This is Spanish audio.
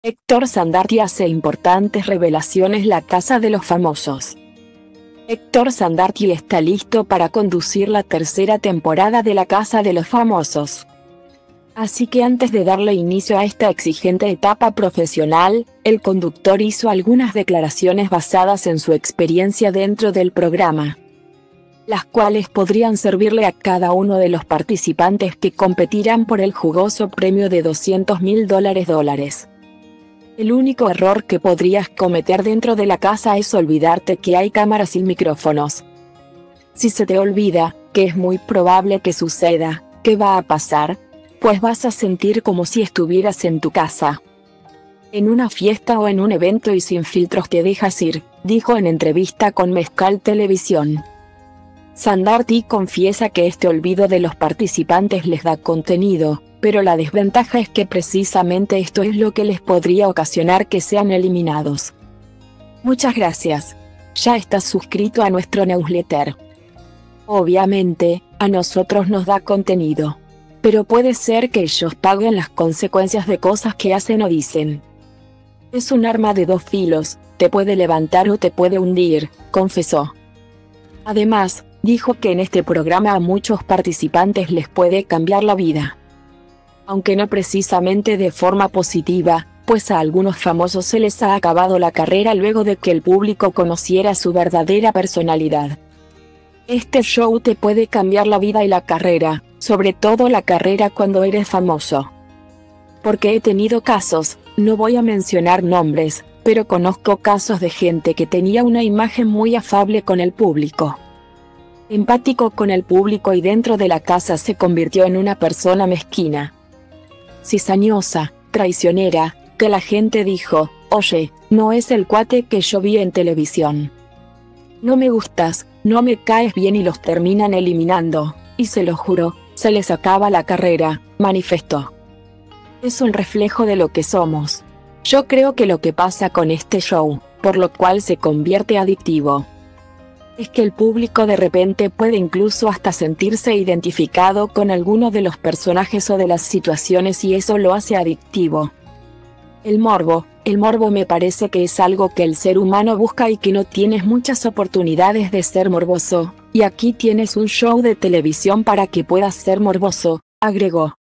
Héctor Sandarti hace importantes revelaciones. La Casa de los Famosos. Héctor Sandarti está listo para conducir la tercera temporada de La Casa de los Famosos. Así que antes de darle inicio a esta exigente etapa profesional, el conductor hizo algunas declaraciones basadas en su experiencia dentro del programa, las cuales podrían servirle a cada uno de los participantes que competirán por el jugoso premio de $200.000. El único error que podrías cometer dentro de la casa es olvidarte que hay cámaras y micrófonos. Si se te olvida, que es muy probable que suceda, ¿qué va a pasar? Pues vas a sentir como si estuvieras en tu casa, en una fiesta o en un evento, y sin filtros te dejas ir, dijo en entrevista con Mezcal Televisión. Sandarti confiesa que este olvido de los participantes les da contenido, pero la desventaja es que precisamente esto es lo que les podría ocasionar que sean eliminados. Muchas gracias. Ya estás suscrito a nuestro newsletter. Obviamente, a nosotros nos da contenido, pero puede ser que ellos paguen las consecuencias de cosas que hacen o dicen. Es un arma de dos filos, te puede levantar o te puede hundir, confesó. Además, dijo que en este programa a muchos participantes les puede cambiar la vida, aunque no precisamente de forma positiva, pues a algunos famosos se les ha acabado la carrera luego de que el público conociera su verdadera personalidad. Este show te puede cambiar la vida y la carrera, sobre todo la carrera cuando eres famoso. Porque he tenido casos, no voy a mencionar nombres, pero conozco casos de gente que tenía una imagen muy afable con el público, empático con el público, y dentro de la casa se convirtió en una persona mezquina, cizañosa, traicionera, que la gente dijo: oye, no es el cuate que yo vi en televisión. No me gustas, no me caes bien, y los terminan eliminando, y se lo juro, se les acaba la carrera, manifestó. Es un reflejo de lo que somos. Yo creo que lo que pasa con este show, por lo cual se convierte adictivo, es que el público de repente puede incluso hasta sentirse identificado con alguno de los personajes o de las situaciones, y eso lo hace adictivo. El morbo me parece que es algo que el ser humano busca y que no tienes muchas oportunidades de ser morboso, y aquí tienes un show de televisión para que puedas ser morboso, agregó.